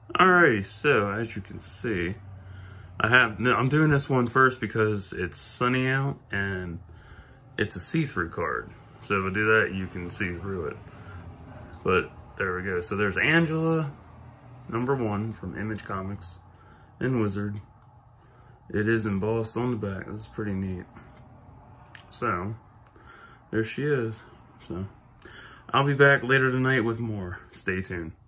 Alrighty, so as you can see, I'm doing this one first because it's sunny out and it's a see-through card. So if I do that, you can see through it. But there we go. So there's Angela, #1 from Image Comics and Wizard. It is embossed on the back. This is pretty neat. So there she is. So I'll be back later tonight with more. Stay tuned.